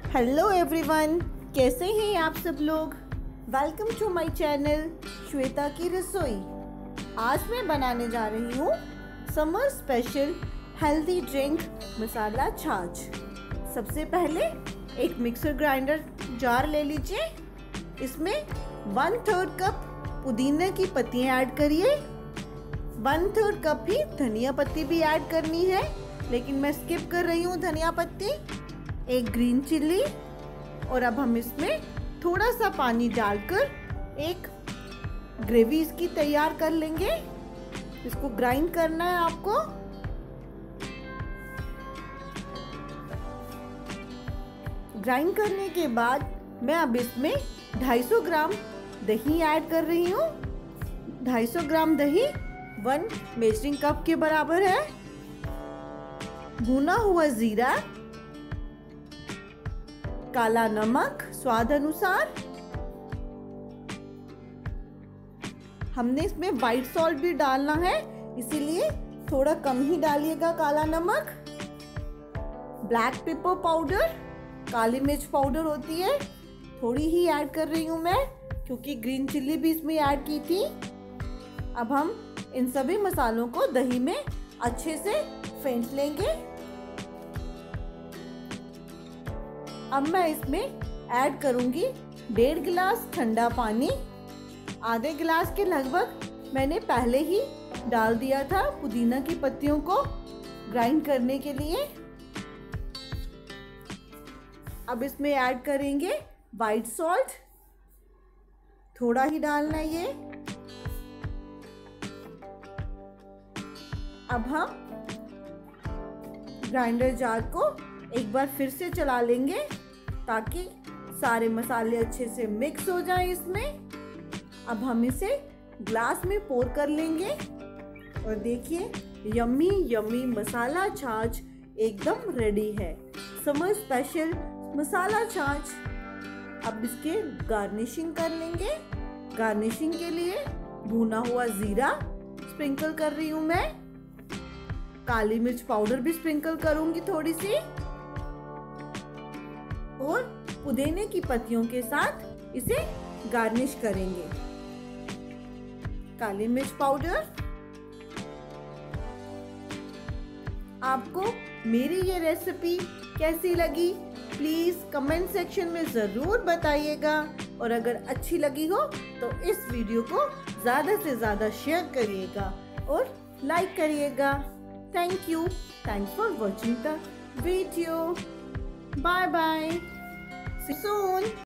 Hello everyone, कैसे हैं आप सब लोग। Welcome to my channel Shweta की रसोई। आज मैं बनाने जा रही हूँ summer special healthy drink masala chaas. सबसे पहले एक मिक्सर ग्राइंडर जार ले लीजिए। इसमें 1/3 कप पुदीने की पत्तियाँ ऐड करिए। 1/3 कप ही धनिया पत्ती भी ऐड करनी है, लेकिन मैं स्किप कर रही हूँ धनिया पत्ती। एक ग्रीन चिल्ली, और अब हम इसमें थोड़ा सा पानी डालकर एक ग्रेवी इसकी तैयार कर लेंगे। इसको ग्राइंड करना है आपको। ग्राइंड करने के बाद मैं अब इसमें 250 ग्राम दही ऐड कर रही हूँ। 250 ग्राम दही 1 मेजरिंग कप के बराबर है। भुना हुआ जीरा, काला नमक स्वाद अनुसार। हमने इसमें व्हाइट सॉल्ट भी डालना है, इसीलिए थोड़ा कम ही डालिएगा काला नमक। ब्लैक पेपर पाउडर, काली मिर्च पाउडर होती है, थोड़ी ही ऐड कर रही हूँ मैं, क्योंकि ग्रीन चिल्ली भी इसमें ऐड की थी। अब हम इन सभी मसालों को दही में अच्छे से फेंट लेंगे। अब मैं इसमें ऐड करूंगी 1.5 गिलास ठंडा पानी। आधे गिलास के लगभग मैंने पहले ही डाल दिया था पुदीना की पत्तियों को ग्राइंड करने के लिए। अब इसमें ऐड करेंगे व्हाइट सॉल्ट, थोड़ा ही डालना है ये। अब हम ग्राइंडर जार को एक बार फिर से चला लेंगे, ताकि सारे मसाले अच्छे से मिक्स हो जाएं इसमें। अब हम इसे ग्लास में पोर कर लेंगे, और देखिए यम्मी यम्मी मसाला छाछ एकदम रेडी है। समर स्पेशल मसाला छाछ। अब इसके गार्निशिंग कर लेंगे। गार्निशिंग के लिए भुना हुआ जीरा स्प्रिंकल कर रही हूँ मैं। काली मिर्च पाउडर भी स्प्रिंकल करूंगी थोड़ी सी, और पुदीने की पत्तियों के साथ इसे गार्निश करेंगे। काली मिर्च पाउडर। आपको मेरी ये रेसिपी कैसी लगी प्लीज कमेंट सेक्शन में जरूर बताइएगा, और अगर अच्छी लगी हो तो इस वीडियो को ज्यादा से ज्यादा शेयर करिएगा और लाइक करिएगा। Thank you. Thanks for watching the video. Bye bye. See you soon.